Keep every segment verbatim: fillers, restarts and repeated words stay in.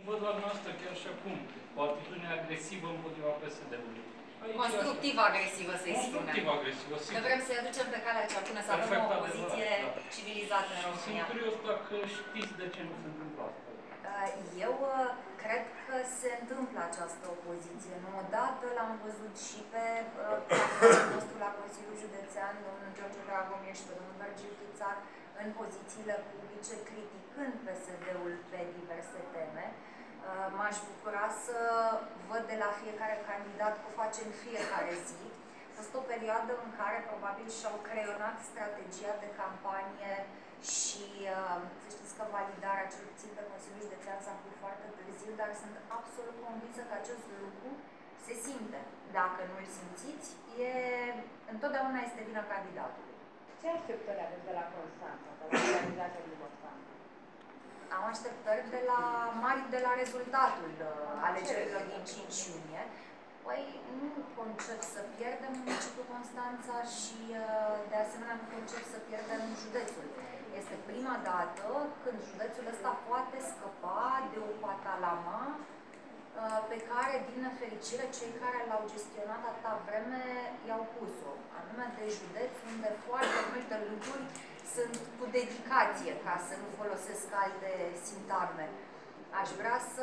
văd la noastră chiar și acum o atitudine agresivă împotriva P S D-ului. Constructiv-agresivă, să-i spunem. Constructiv-agresivă, sigur. Că vrem să-i aducem pe calea cea bună, să avem o opoziție civilizată în România. Sunt curios dacă știți de ce nu se întâmplă asta. Eu cred că se întâmplă această opoziție. Nu odată l-am văzut și pe candidatul nostru la Consiliul Județean, domnul George Dragomir și pe domnul Virgil Chițar, în pozițiile publice, criticând P S D-ul pe diverse teme. M-aș bucura să văd de la fiecare candidat cum face în fiecare zi. A fost o perioadă în care probabil și-au creionat strategia de campanie și să știți că validarea, cel puțin pe Consiliul Județean, s-a făcut foarte târziu, dar sunt absolut convinsă că acest lucru se simte. Dacă nu îl simțiți, e, întotdeauna este vina candidatului. Ce așteptări aveți de la Constanța, de la organizația din Constanța? Am așteptări de la mari de la rezultatul alegerilor din cinci iunie. Păi nu concep să pierdem municipiul Constanța și de asemenea nu concep să pierdem județul. Este prima dată când județul ăsta poate scăpa de o patalama pe care, din nefericire, cei care l-au gestionat atâta vreme i-au pus-o. Anume de județ unde foarte multe lucruri sunt cu dedicație, ca să nu folosesc alte sintagme. Aș vrea să...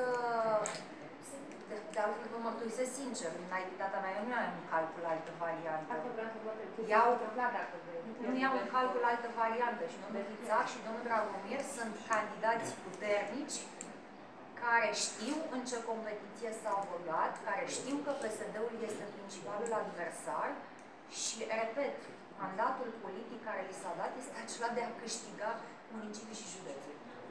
De, de altfel vă mărturisesc sincer, în naivitatea mea, eu nu iau în calcul altă variantă. Iau, nu iau în calcul altă variantă și domnul Chițar și domnul Dragomir sunt candidați puternici care știu în ce competiție s-au băgat, care știu că P S D-ul este principalul adversar și, repet, mandatul politic care li s-a dat este acela de a câștiga municipii și județul.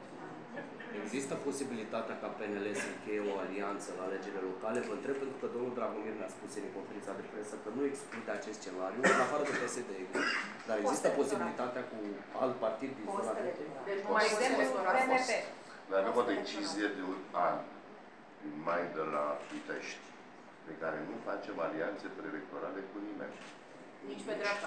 Există posibilitatea ca P N L să încheie o alianță la alegerile locale? Vă întreb pentru că domnul Dragomir ne-a spus în conferința de presă că nu exclude acest scenariu, în afară de P S D. Dar există posibilitatea cu alt partid din zona de... Deci, mai exemplu, P M P. Noi avem o decizie de un an, din mai de la Pitești, pe care nu facem alianțe preelectorale cu nimeni. Nici pe dreapta.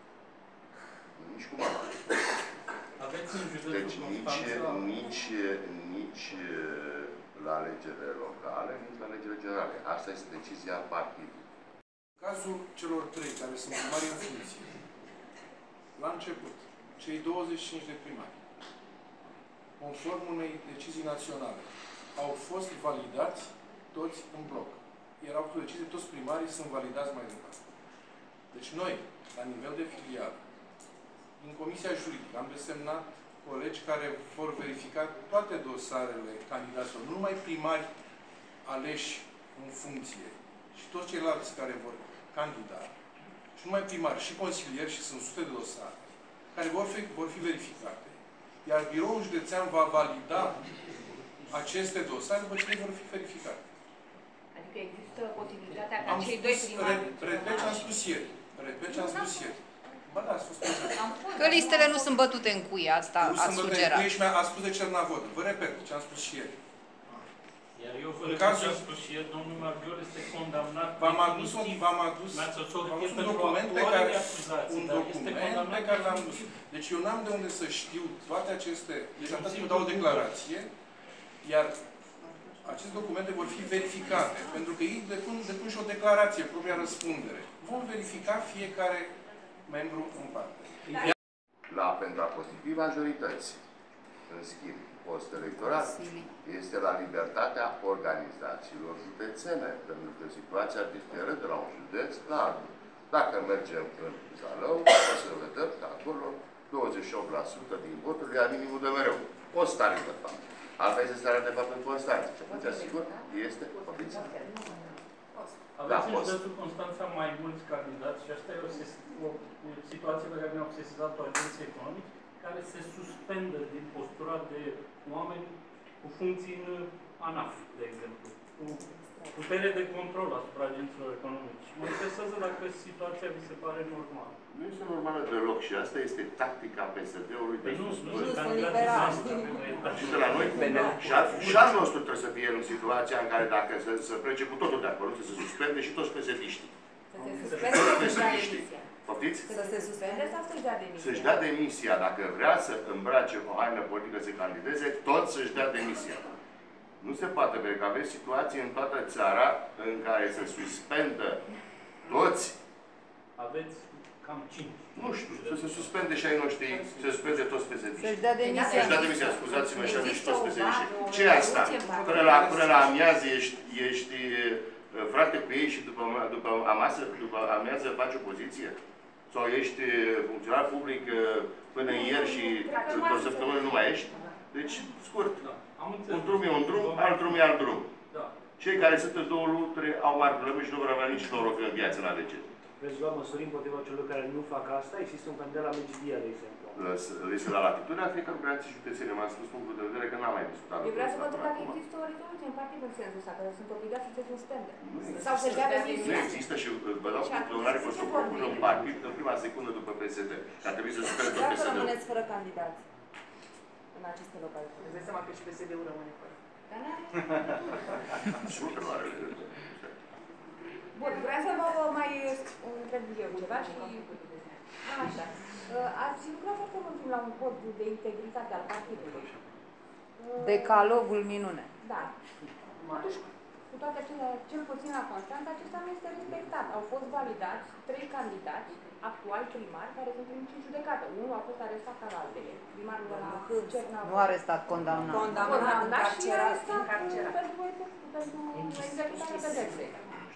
Nici cu mama. Aveți în județul Deci nici, Constanța... nici, nici la alegerile locale, nici la alegerile generale. Asta este decizia partidului. Cazul celor trei care sunt primari în funcție, la început, cei douăzeci și cinci de primari, conform unei decizii naționale, au fost validați toți în bloc. Erau cu decizie, toți primarii sunt validați mai departe. Deci noi, la nivel de filială, din Comisia Juridică, am desemnat colegi care vor verifica toate dosarele candidaților, nu numai primari aleși în funcție, și toți ceilalți care vor candida, și numai primari, și consilieri, și sunt sute de dosare, care vor fi, vor fi verificate. Iar biroul județean va valida aceste dosare după ce vor fi verificate. Adică există posibilitatea ca am cei spus, doi primari... Repet ce am spus ieri. Repet ce am spus ieri. Ba da, ați fost că listele nu sunt bătute în cuie, asta a sugerat. A spus de Cernavodă. Vă repet ce am spus și ieri. Iar eu vă repet ce am spus și ieri, domnul Marghior este condamnat. V-am adus un document pe care un document pe care l-am dus. Deci eu n-am de unde să știu toate aceste... Deci atât îmi dau o declarație, iar aceste documente vor fi verificate, pentru că ei depun, depun și o declarație, propria răspundere. Vom verifica fiecare membru în parte. La, pentru a constitui majorități, în schimb, post-electoral, este la libertatea organizațiilor județene, pentru că situația diferă de la un județ la altul. Dacă mergem în Zalău, o să vedem că acolo douăzeci și opt la sută din voturi ia minimul de mereu. O stare, de fapt. Alta este starea, de fapt, în Constanța. Și atunci, sigur, este ofiția. Aveți în județul Constanța mai mulți candidați și asta e o, o, o situație pe care ne-au sesizat-o agenții economici, care se suspendă din postura de oameni cu funcții în ANAF, de exemplu, cu putere de control asupra agenților economici. Mă interesează dacă situația vi se pare normală. Nu este normală deloc și asta este tactica P S D-ului de suspendare. Și de la noi, și al nostru trebuie să fie în situația în care dacă se plece cu totul de acolo, să se suspende și toți P S D-iștii. Să se suspende Poftiți? Să se suspende sau să-și dea demisia? Să-și dea demisia. Dacă vrea să îmbrace o haină politică să candideze, tot să-și dea demisia. Nu se poate, pentru că aveți situații în toată țara în care se suspendă toți. Aveți cam cinci. Nu știu, să se suspende și ai noștri, să se suspende toți P S D-iști. Să-și dea demisia. Să-și dea demisia, scuzați-mă, și nici toți P S D-iști. Ce e asta? Până la, până la amiază ești, ești frate cu ei și după, după, amasă, după amiază faci opoziție? Sau ești funcționar public până ieri și după săptămână nu mai ești? Deci, scurt. Da. Un drum e un drum, alt drum e alt drum. Da. Cei care sunt în două luturi au mari probleme și nu vor avea nici noroc în viață în alegeri. Veți lua măsuri împotriva celor care nu fac asta? Există un candidat la Megidia, de exemplu. Este la latitudinea fiecare creanței județene. M-am spus punctul de vedere că n-am mai discutat. Eu vreau să vă întreb dacă există o rezoluție în partid în sensul ăsta, că sunt obligați să se suspende. Sau să-și dea demisia. Nu există și vă dau funcționare că o să propună un partid în prima secundă după P S D. Că ar trebui să suspende tot P S D-ul. Dacă rămâneți fără candidați în aceste localități. Îți dai seama că și P S D-ul rămâne fără. Dar n-are. Sigur că nu are legătură. Bun, vreau să vă mai întreb eu ceva și... Așa. Ați lucrat foarte mult timp la un cod de integritate al partidului. Decalogul minune. Da. Totuși, cu toate acelea, cel puțin la Constanța, acesta nu este respectat. Au fost validați trei candidați, actuali primari, care sunt trimiși în judecată. Unul a fost arestat al altele. Primarul de la Cernavă. Nu arestat, condamnat. Condamnat și arestat pentru executarea pedepsei.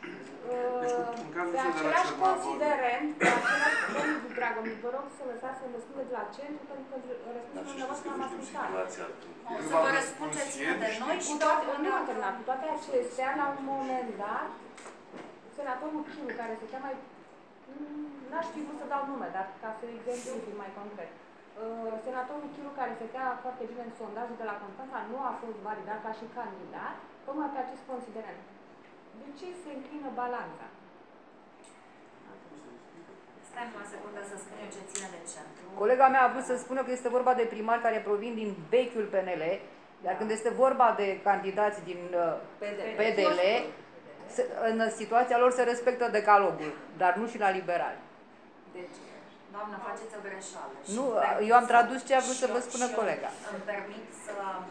Pe același considerent, pe același domnul Dragomir, vă rog să lăsați să-mi răspundeți la centru, pentru că răspunsul dumneavoastră l-am ascultat. O să vă răspundeți de noi și toate, nu am terminat, cu toate acestea, la un moment dat, senatorul Chiru, care se cheamă, n-aș fi vrut să dau nume, dar ca să exemplific mai concret, senatorul Chiru, care se cheamă foarte bine în sondajul de la Constanța, nu a fost validat ca și candidat, tocmai pe acest considerent. De ce se înclină balanța? Stai o secundă să spun eu ce ține de centru. Colega mea a vrut să spună că este vorba de primari care provin din vechiul P N L, iar când este vorba de candidați din P D L, în situația lor se respectă decalogul, dar nu și la liberali. Deci, doamnă, faceți o greșeală. Nu, eu am tradus ce a vrut să vă spună colega. Îmi permit să,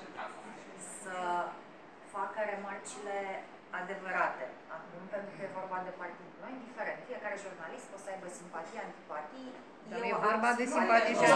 să facă remarcile adevărate. Acum, pentru că e vorba de partid. Nu, indiferent. Fiecare jurnalist poate să aibă simpatii, antipatii. Dar nu e vorba de simpatii și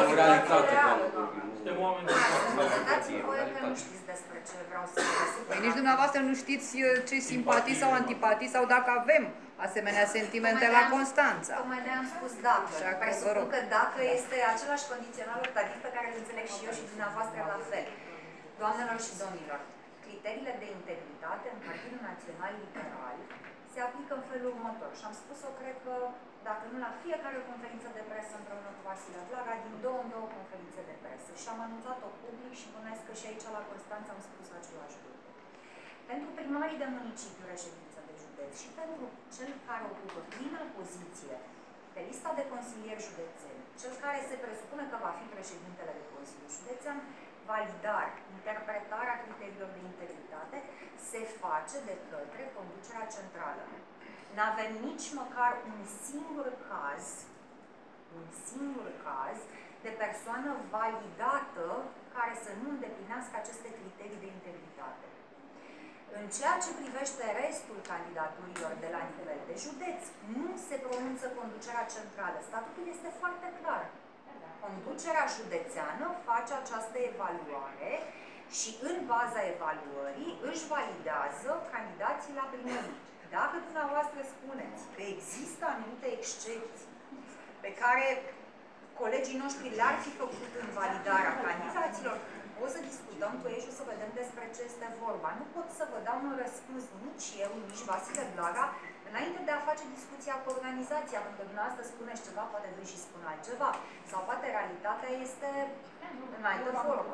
Suntem oameni de dați-mi voie că nu știți despre ce vreau să vă spun. Păi nici dumneavoastră nu știți ce simpatii sau antipatii sau dacă avem asemenea sentimente la Constanța. Tocmai de-aia am spus dacă. Presupun că dacă este același condițional optativ pe care îl înțeleg și eu și dumneavoastră la fel. Doamnelor și domnilor, criteriile de integritate în Partidul Național Liberal se aplică în felul următor. Și am spus-o, cred că, dacă nu la fiecare conferință de presă împreună cu Vasile Blaga, din două în două conferințe de presă. Și am anunțat-o public și bănuiesc că și aici la Constanța am spus același lucru. Pentru primarii de municipiu, reședință de județ și pentru cel care ocupă prima poziție pe lista de consilieri județeni, cel care se presupune că va fi președintele de Consiliu Județean, validare, interpretarea criteriilor de integritate se face de către conducerea centrală. N-avem nici măcar un singur caz, un singur caz de persoană validată care să nu îndeplinească aceste criterii de integritate. În ceea ce privește restul candidaturilor de la nivel de județ, nu se pronunță conducerea centrală. Statutul este foarte clar. Conducerea județeană face această evaluare și în baza evaluării își validează candidații la primărie. Dacă dumneavoastră spuneți că există anumite excepții pe care colegii noștri le-ar fi făcut în validarea candidaților, o să discutăm cu ei și o să vedem despre ce este vorba. Nu pot să vă dau un răspuns nici eu, nici Vasile Blaga, înainte de a face discuția cu organizația, pentru că dumneavoastră spuneți ceva, poate voi și spun altceva. Sau poate realitatea este în altă formă.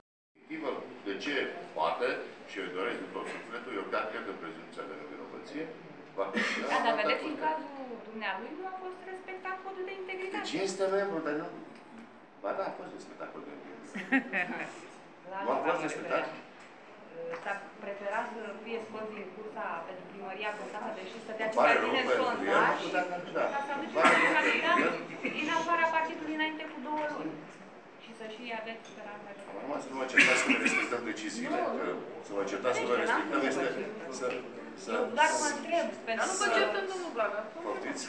De ce poate, și eu doresc din tot sufletul, eu chiar cred în prezumția de nevinovăție, va fi... Da, dar vedeți, în cazul dumnealui nu a fost respectat codul de integritate. Deci este membru, dar nu... Ba da, a fost respectat codul de integritate. Nu a fost respectat? S-a preferat să fie scos din cursa pentru primăria Constanța, deși stătea ceva bine în sondaj, ca să aduce un candidat din afara partidului înainte cu două luni. Și să să și aveți speranța. Acum să nu mă certați că ne respectăm deciziile. Să mă certați că noi respectăm este să... Eu doar mă întreb. Dar nu vă certăm, domnul Blaga. Poftiți?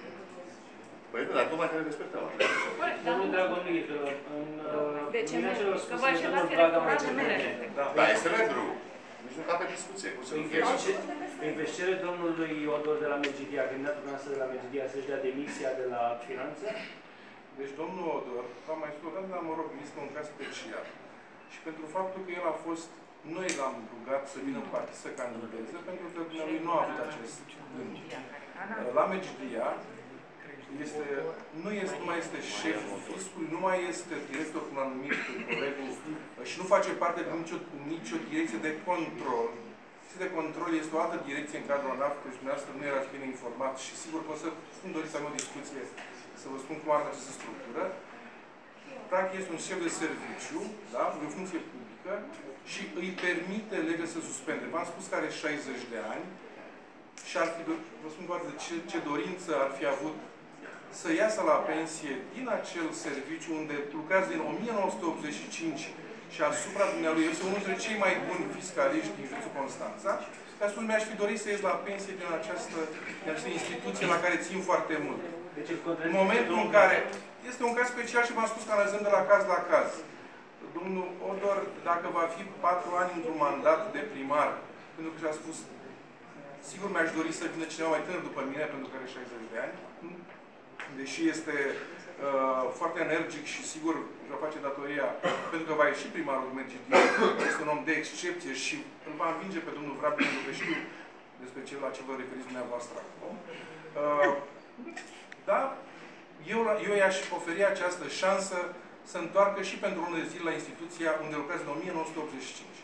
Păi nu, dar tocmai că ne respectăm. Domnul Dragomir, în De ce nu? celor Că spuse vă de domnul așezați Blaga mai electoratul devreme. meu. Da, este membru. Nici nu cape discuție. Cum să nu fie? Îi veți cere domnului Odor de la Megidia, candidatul noastră de la Megidia, să-și dea demisia de la finanțe? Deci domnul Odor, v-am mai spus o dată, dar mă rog, este un caz special. Și pentru faptul că el a fost, noi l-am rugat să vină în partid să candideze, pentru că dumnealui nu a avut acest gând. La Megidia, este, nu, este, nu mai este șeful fiscului, nu mai este director cum l-a numit colegul și nu face parte din nicio, nicio direcție de control. Direcția de control este o altă direcție în cadrul ANAF, deci dumneavoastră nu erați bine informat și sigur că o să spun doriți să am o discuție, să vă spun cum arată această structură. Practic este un șef de serviciu, da, de o funcție publică și îi permite legea să suspende. V-am spus că are șaizeci de ani și ar fi, vă spun doar de ce, ce dorință ar fi avut să iasă la pensie din acel serviciu unde lucrează din o mie nouă sute optzeci și cinci și asupra dumnealui este unul dintre cei mai buni fiscaliști din județul Constanța. Ca spun, mi-aș fi dorit să ies la pensie din această, din această instituție la care țin foarte mult. Deci, în momentul în care este un caz special și v-am spus că analizăm de la caz la caz. Domnul Odor, dacă va fi patru ani într-un mandat de primar, pentru că și-a spus, sigur mi-aș dori să vină cineva mai tânăr după mine, pentru că are șaizeci de ani, deși este uh, foarte energic și sigur își va face datoria, pentru că va ieși primarul Megidia, este un om de excepție și îl va învinge pe domnul Vrabel, pentru că știu despre ce, la ce vă referiți dumneavoastră acum. Uh, da, eu, eu i-aș oferi această șansă să întoarcă și pentru unele zile la instituția unde lucrează în o mie nouă sute optzeci și cinci.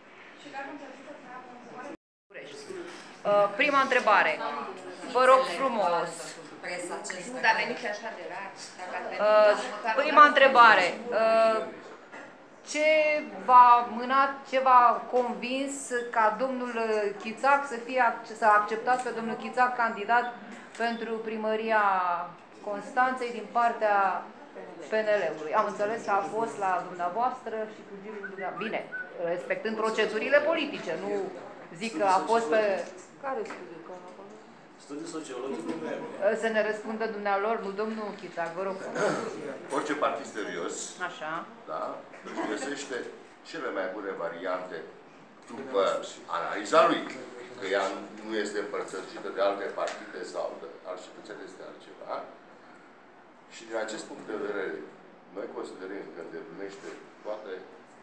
Uh, prima întrebare. Vă rog frumos. Nu, dar veniți așa de rar. Uh, prima întrebare. Uh, ce v-a mânat, ce v-a convins ca domnul Chițac să fie să acceptați pe domnul Chițac candidat pentru primăria Constanței din partea P N L-ului? Am înțeles că a fost la dumneavoastră și cu girul dumneavoastră. Bine, respectând procedurile politice, nu zic că a fost pe... Care studiu? Studii sociologice. Să ne răspundă dumnealor, nu domnul Chițac, vă rog. Orice partid serios, așa, da, își găsește cele mai bune variante după analiza lui, că ea nu este împărtășită de alte partide sau de altceva, este altceva. Și din acest punct de vedere, noi considerăm că îndeplinește toate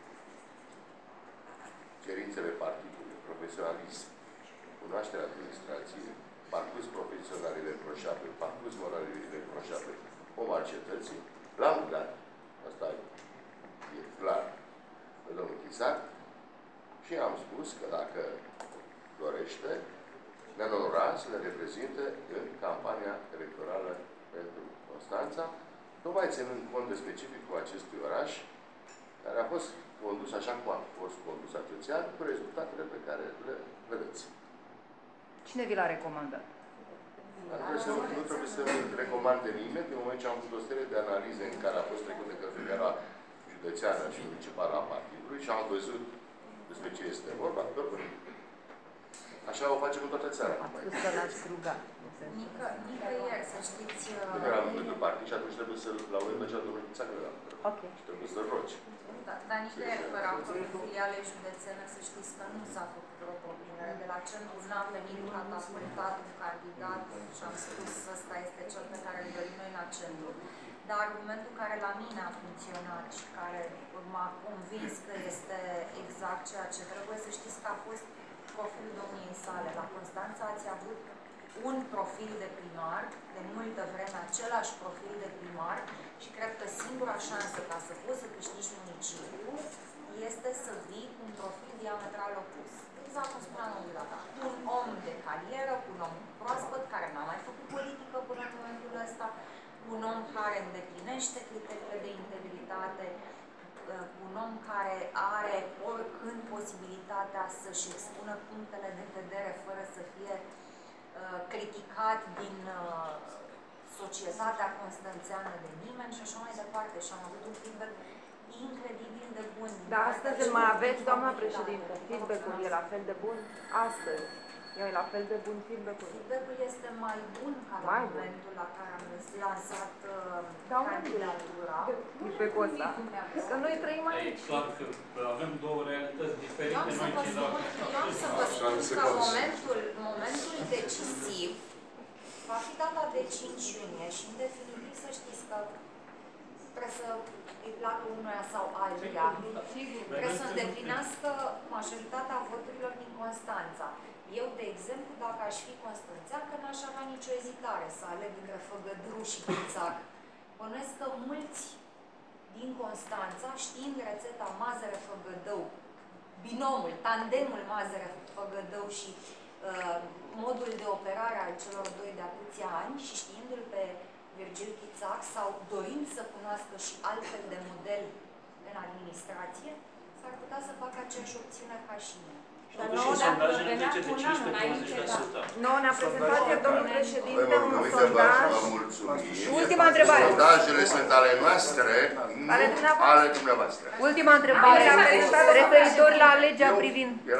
cerințele partidului, profesionalism, cunoașterea administrației, parcurs profesional irreproșabil, parcurs moral irreproșabil, om al cetății, l-am dat, asta e clar, pe domnul Chițac, și am spus că dacă dorește, ne-a onorat să ne reprezinte în campania electorală pentru Constanța, tocmai ținând cont de specificul acestui oraș, care a fost condus așa cum a fost condus atâția ani, cu rezultatele pe care le vedeți. Cine vi l-a recomandat? Nu trebuie să recomande nimeni, din moment ce am avut o serie de analize în care a fost trecut de către gara județeană și municipală a partidului și am văzut despre ce este vorba. Așa o facem în toată țara. Spus că l-ați rugat. Nică, nicăieri, să știți... Nu eram pentru partid și atunci trebuie să-l la urmă și la domnul Chițac la Ok. și trebuie să-l rogi. Da, dar nicăieri fără am făcut filiale județene, să știți că nu s-a făcut vreo propunere. De la centru n-a venit catapultat un candidat și am spus că ăsta este cel pe care îl dorim noi la centru. Dar argumentul care la mine a funcționat și care m-a convins că este exact ceea ce trebuie, să știți că a fost profilul domniei sale. La Constanța ați avut un profil de primar, de multă vreme același profil de primar și cred că singura șansă ca să poți să câștigi municipiul este să vii cu un profil diametral opus. Exact cum spunea domnul Data. Un om de carieră, un om proaspăt, care n-a mai făcut politică până în momentul ăsta, un om care îndeplinește criteriile de integritate, un om care are oricând posibilitatea să-și expună punctele de vedere fără să fie uh, criticat din uh, societatea constanțeană de nimeni și așa mai departe. Și am avut un feedback incredibil de bun. Dar astăzi îl mai aveți, doamna președinte, feedback-ul e la fel de bun? Astăzi. E la fel de bun feedback-ul? Feedback-ul este mai bun ca la Mai momentul la care am lansat Da, uh, candidatura. Feedback-ul ăsta. Că noi trăim E aici. clar că avem două realități Eu diferite. am să Noi vă cei spun, la eu am să vă spun că momentul, momentul decisiv va fi data de cinci iunie și în definitiv să știți că trebuie să îi placă unuia sau altuia. Trebuie să îndeplinească majoritatea voturilor din Constanța. Eu, de exemplu, dacă aș fi constanțeancă, n-aș avea nicio ezitare să aleg între Făgădru și Pițac. Bănuiesc că mulți din Constanța, știind rețeta Mazăre-Făgădău, binomul, tandemul Mazăre-Făgădău și uh, modul de operare al celor doi de atâția ani și știindu-l pe Virgil Pițac sau dorind să cunoască și altfel de model în administrație, s-ar putea să facă aceeași opțiune ca și mine. Totuși, sondajele trece de cincisprezece pe douăzeci la sută. Nouă ne-a prezentat ieri domnul președinte un Vă sondaj. mulțumim. Ultima întrebare. Sondajele sunt ale noastre, nu Ale dumneavoastră. ale dumneavoastră. Ultima întrebare, referitor la legea privind